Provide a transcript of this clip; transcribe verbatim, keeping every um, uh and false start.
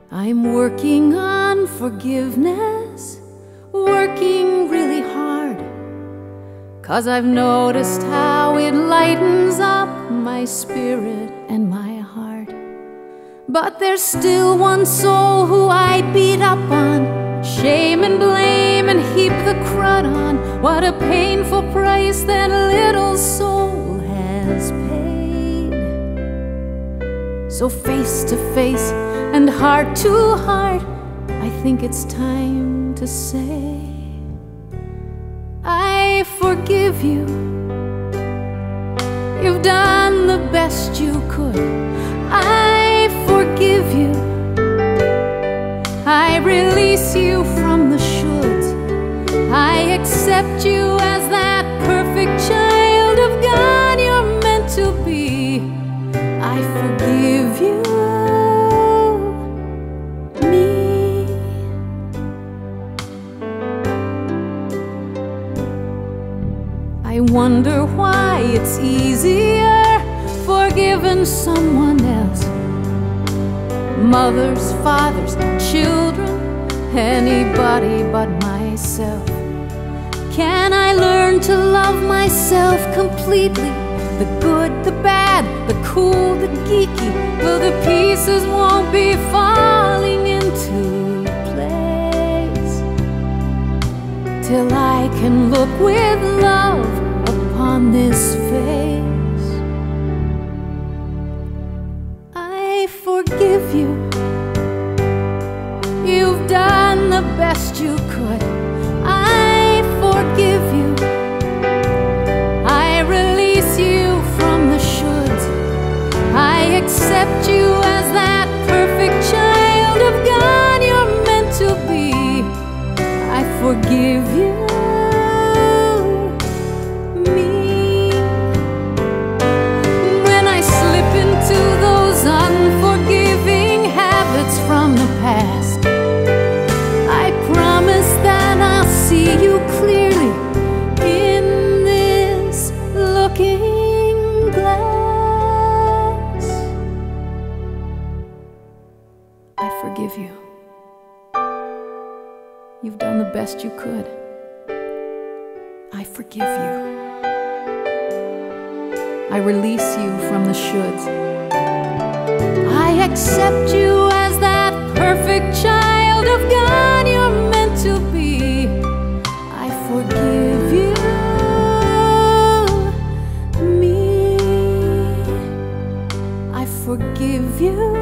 I'm working on forgiveness, working really hard, 'cause I've noticed how it lightens up my spirit and my heart. But there's still one soul who I beat up on, shame and blame and heap the crud on. What a painful price that little soul has paid. So face to face and heart to heart, I think it's time to say, I forgive you. You've done the best you could. I forgive you. I release you from the shoulds. I accept you as that perfect child of God you're meant to be. I forgive you, me. I wonder why it's easier forgiving someone else. Mothers, fathers, children, anybody but myself. Can I learn to love myself completely? The good, the bad, the cool, the geeky. Well, the pieces won't be falling into place till I can look with love upon this face. I forgive you. You've done the best you could. I forgive you. I release you from the shoulds. I accept you as that perfect child of God you're meant to be. I forgive you, me. When I slip into those unforgiving habits from the past, I promise that I'll see you clearly in this looking glass. I forgive you. You've done the best you could. I forgive you. I release you from the shoulds. I accept you as that perfect child of God you're meant to be. I forgive you, me. I forgive you.